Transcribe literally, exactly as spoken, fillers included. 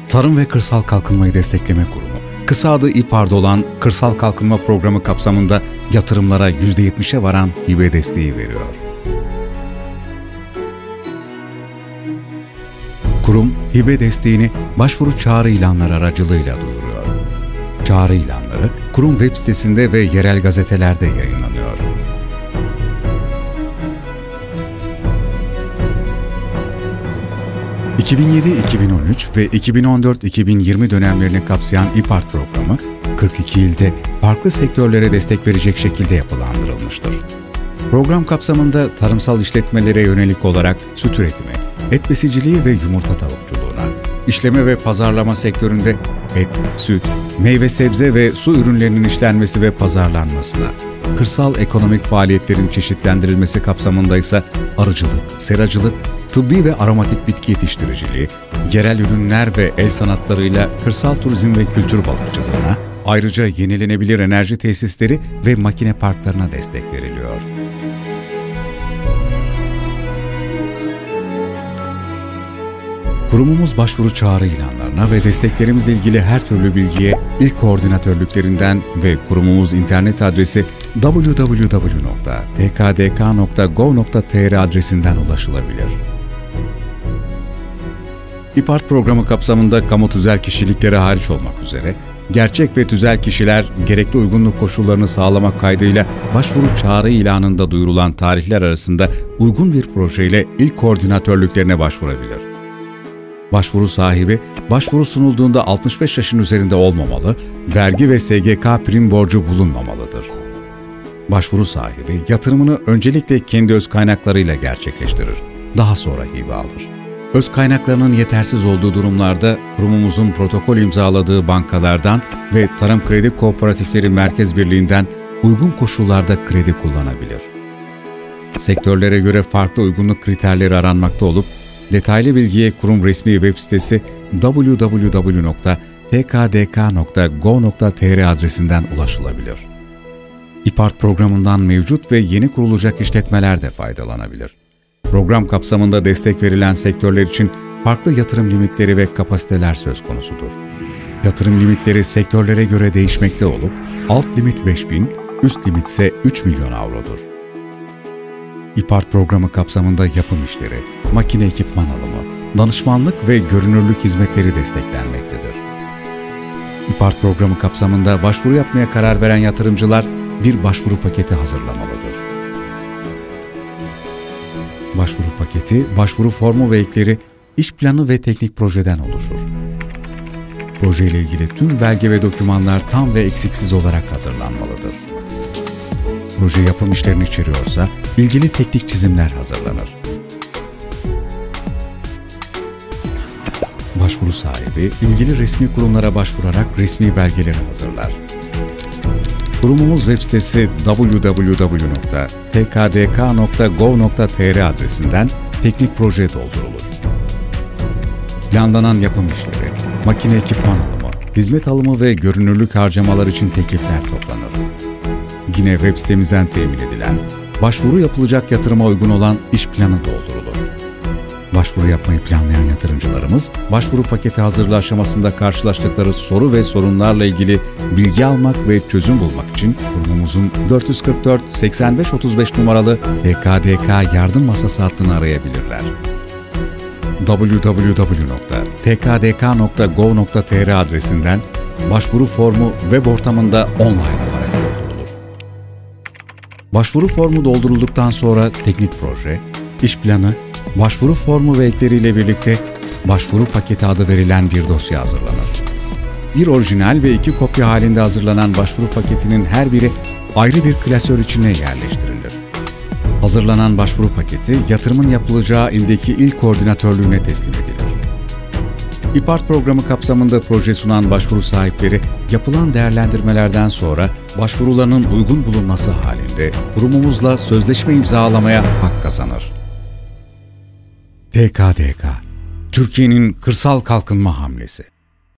Tarım ve Kırsal Kalkınmayı Destekleme Kurumu, kısa adı İPAR'da olan Kırsal Kalkınma Programı kapsamında yatırımlara yüzde yetmişe varan hibe desteği veriyor. Kurum, hibe desteğini başvuru çağrı ilanları aracılığıyla duyuruyor. Çağrı ilanları, kurum web sitesinde ve yerel gazetelerde yayınlanıyor. iki bin yedi iki bin on üç ve iki bin on dört iki bin yirmi dönemlerini kapsayan İPART programı, kırk iki ilde farklı sektörlere destek verecek şekilde yapılandırılmıştır. Program kapsamında tarımsal işletmelere yönelik olarak süt üretimi, et besiciliği ve yumurta tavukçuluğuna, işleme ve pazarlama sektöründe et, süt, meyve sebze ve su ürünlerinin işlenmesi ve pazarlanmasına, kırsal ekonomik faaliyetlerin çeşitlendirilmesi kapsamında ise arıcılık, seracılık, tıbbi ve aromatik bitki yetiştiriciliği, yerel ürünler ve el sanatlarıyla kırsal turizm ve kültür balıkçılığına, ayrıca yenilenebilir enerji tesisleri ve makine parklarına destek veriliyor. Kurumumuz başvuru çağrı ilanlarına ve desteklerimizle ilgili her türlü bilgiye İl Koordinatörlüklerinden ve kurumumuz internet adresi double-u double-u double-u nokta t k d k nokta gov nokta t r adresinden ulaşılabilir. İPART programı kapsamında kamu tüzel kişilikleri hariç olmak üzere, gerçek ve tüzel kişiler gerekli uygunluk koşullarını sağlamak kaydıyla başvuru çağrı ilanında duyurulan tarihler arasında uygun bir projeyle İl Koordinatörlüklerine başvurabilir. Başvuru sahibi, başvuru sunulduğunda altmış beş yaşın üzerinde olmamalı, vergi ve S G K prim borcu bulunmamalıdır. Başvuru sahibi, yatırımını öncelikle kendi öz kaynaklarıyla gerçekleştirir, daha sonra hibe alır. Öz kaynaklarının yetersiz olduğu durumlarda kurumumuzun protokol imzaladığı bankalardan ve Tarım Kredi Kooperatifleri Merkez Birliği'nden uygun koşullarda kredi kullanabilir. Sektörlere göre farklı uygunluk kriterleri aranmakta olup, detaylı bilgiye kurum resmi web sitesi double-u double-u double-u nokta t k d k nokta gov nokta t r adresinden ulaşılabilir. İPART programından mevcut ve yeni kurulacak işletmeler de faydalanabilir. Program kapsamında destek verilen sektörler için farklı yatırım limitleri ve kapasiteler söz konusudur. Yatırım limitleri sektörlere göre değişmekte olup, alt limit beş bin, üst limit ise üç milyon avrodur. İPART programı kapsamında yapım işleri, makine ekipman alımı, danışmanlık ve görünürlük hizmetleri desteklenmektedir. İPART programı kapsamında başvuru yapmaya karar veren yatırımcılar bir başvuru paketi hazırlamalıdır. Başvuru paketi, başvuru formu ve ekleri, iş planı ve teknik projeden oluşur. Proje ile ilgili tüm belge ve dokümanlar tam ve eksiksiz olarak hazırlanmalıdır. Proje yapım işlerini içeriyorsa, ilgili teknik çizimler hazırlanır. Başvuru sahibi, ilgili resmi kurumlara başvurarak resmi belgeleri hazırlar. Kurumumuz web sitesi double-u double-u double-u nokta t k d k nokta gov nokta t r adresinden teknik proje doldurulur. Planlanan yapım işleri, makine ekipman alımı, hizmet alımı ve görünürlük harcamalar için teklifler toplanır. Yine web sitemizden temin edilen, başvuru yapılacak yatırıma uygun olan iş planı doldurulur. Başvuru yapmayı planlayan yatırımcılarımız, başvuru paketi hazırlığı aşamasında karşılaştıkları soru ve sorunlarla ilgili bilgi almak ve çözüm bulmak için kurumumuzun dört yüz kırk dört seksen beş otuz beş numaralı T K D K yardım masası hattını arayabilirler. double-u double-u double-u nokta t k d k nokta gov nokta t r adresinden başvuru formu web ortamında online olarak doldurulur. Başvuru formu doldurulduktan sonra teknik proje, iş planı, başvuru formu ve ekleriyle birlikte başvuru paketi adı verilen bir dosya hazırlanır. Bir orijinal ve iki kopya halinde hazırlanan başvuru paketinin her biri ayrı bir klasör içine yerleştirilir. Hazırlanan başvuru paketi yatırımın yapılacağı ildeki il koordinatörlüğüne teslim edilir. İPART programı kapsamında proje sunan başvuru sahipleri yapılan değerlendirmelerden sonra başvurularının uygun bulunması halinde kurumumuzla sözleşme imzalamaya hak kazanır. T K D K, Türkiye'nin kırsal kalkınma hamlesi.